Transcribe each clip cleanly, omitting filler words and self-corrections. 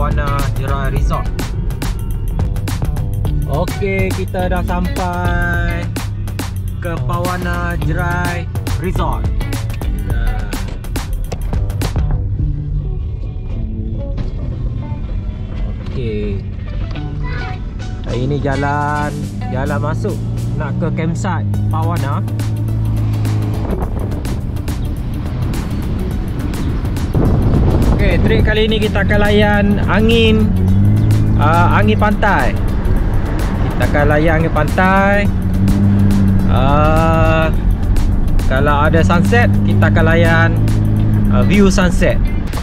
Pawana Jerai Resort. Okey, kita dah sampai ke Pawana Jerai Resort. Okey. Hari ini jalan masuk nak ke campsite Pawana. Okey, trip kali ini kita akan layan angin pantai. Kita akan layan angin pantai. Kalau ada sunset, kita akan layan view sunset.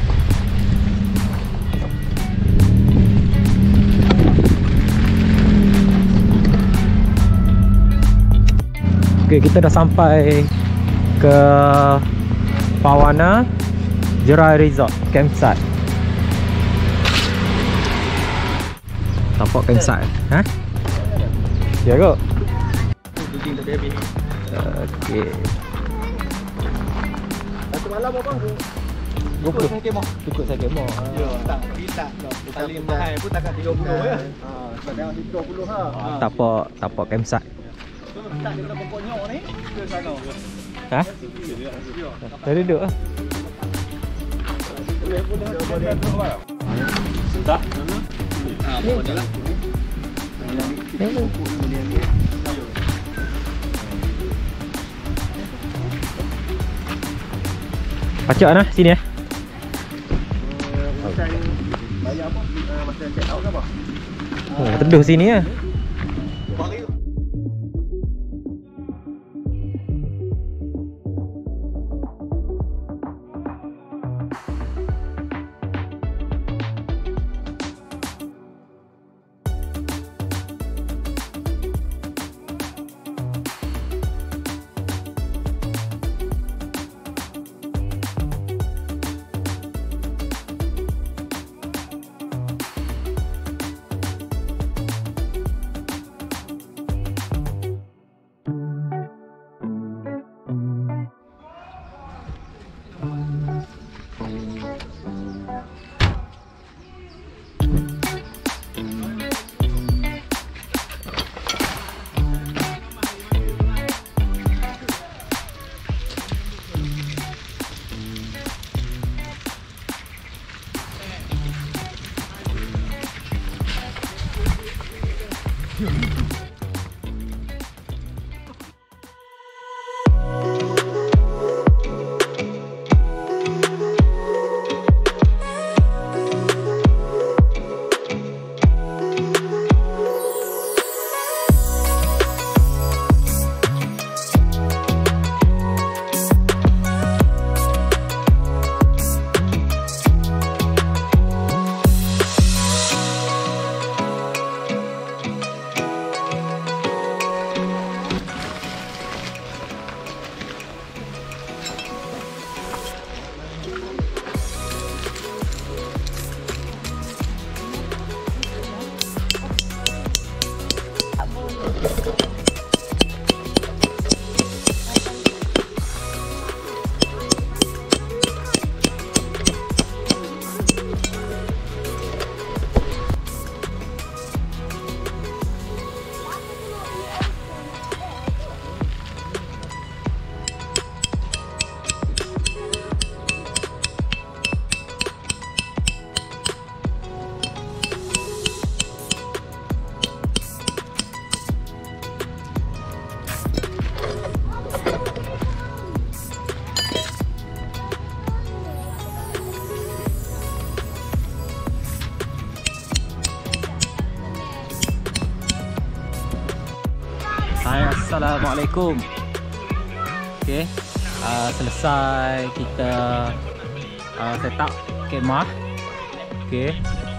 Okey, kita dah sampai ke Pawana Jerai Resort campsite. Nampak campsite? Ha? Ya ke? Okey. Satu malam apa bang? Ikut saya kemo. Ikut saya kemo. Ya, tak bisa. Paling mahal pun takkan 30 ya. Sebab dah 30 ha. Tapak campsite. Tak ada pokoknya ni ke sana ke? Ha? Dah duduk ah. Sudah? Pokoknya lah. Pacak nah sini ya. Bayar apa? Masa check out ke apa? Teduh sini ya. Assalamualaikum. Okey, selesai kita set up kemah. Okey.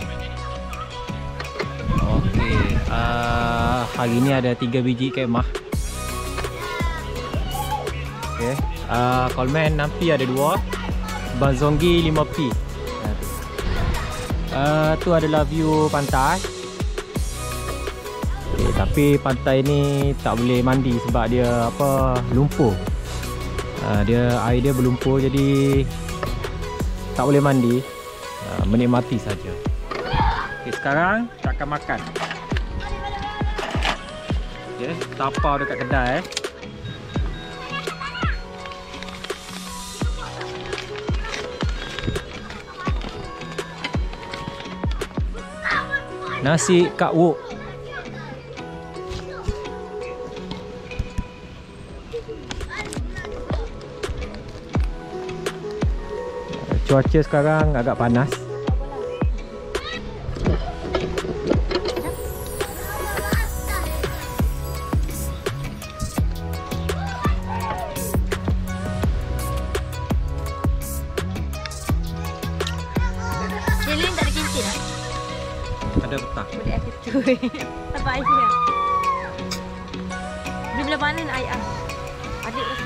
Hari ni ada 3 biji kemah. Okey. Coleman Nampi ada 2. Bazongi 5P. Tu adalah view pantai. Tapi pantai ni tak boleh mandi sebab dia lumpur. Air dia berlumpur, jadi tak boleh mandi. Menikmati saja. Okay, sekarang kita akan makan. Okay, tapau dekat kedai. Nasi Kak Wok. Cuaca sekarang agak panas. Lilin tak ada kincin lah. Ada petang. Budak aku tu. Apa ais dia? Dia bila mana nak air? Adik tu.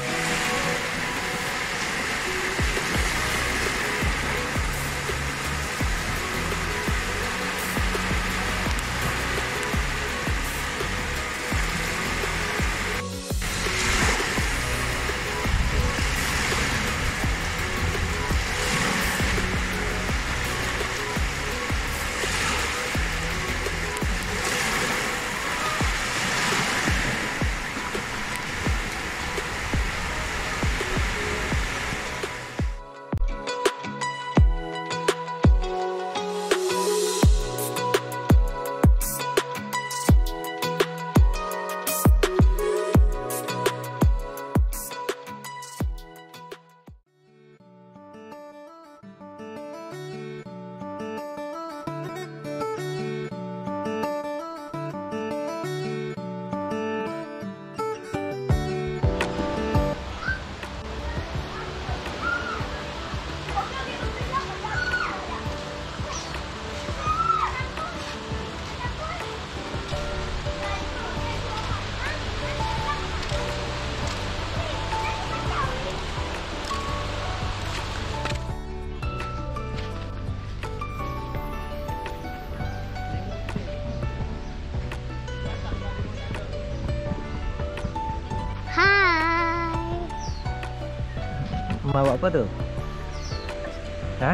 Mak buat apa tu? Ha?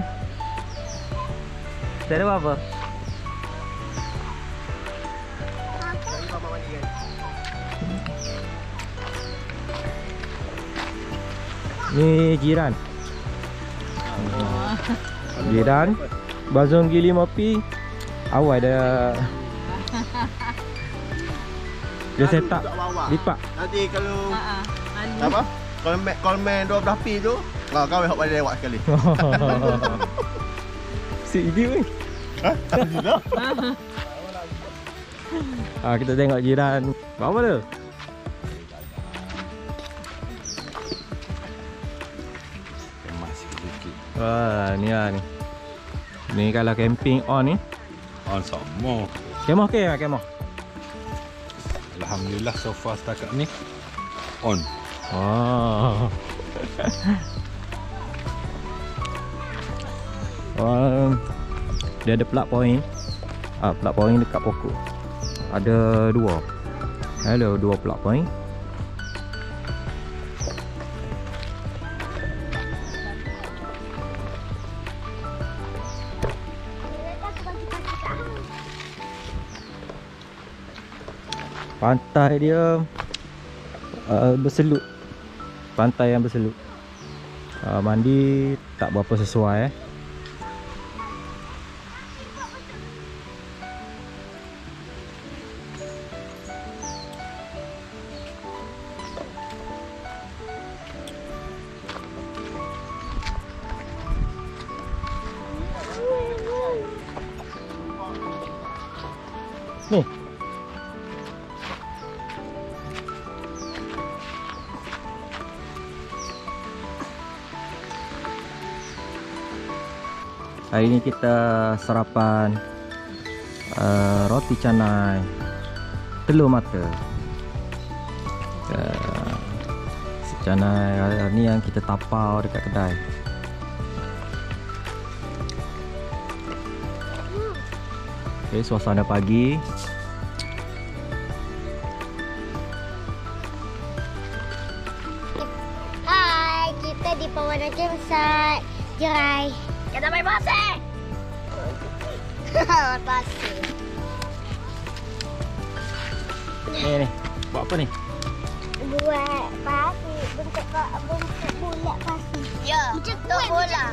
Tak ada apa-apa? Ni jiran. Jiran. Bazung gili mopi. Awal dah. Dia set up lipat. Nanti kalau apa? Kalau main 12 pi tu, kau hok balik lewat sekali. Si dia ni. Ha? Tidak. Kita tengok jiran. Buat apa tu? Kemas sikit. Wah, ni lah ni. Ni kalau camping on ni. On semua. Kemoh ke lah, kemoh? Alhamdulillah so far setakat ni on. Oh. Dia ada plug point. Plug point dekat pokok. Ada dua. Ada dua plug point. Pantai dia berselut. Pantai yang berselut. Mandi tak berapa sesuai Ni. Hari ni kita sarapan roti canai telur mata. Canai ni yang kita tapau dekat kedai. Okay, suasana pagi. Hai, kita di Pewarna Campsite Jerai. Kita main basah. Pasir. Ni. Buat apa ni? Buat pasir. Bentuk bulat pasir. Ya. Macam bola.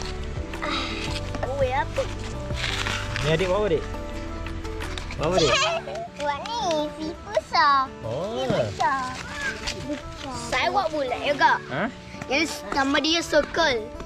Kuih apa? Ni adik buat apa, Dik? Buat apa, Dik? Buat ni. Si besar. Oh. Besar. Saya buat bulat juga. Ha? Yang nama dia circle.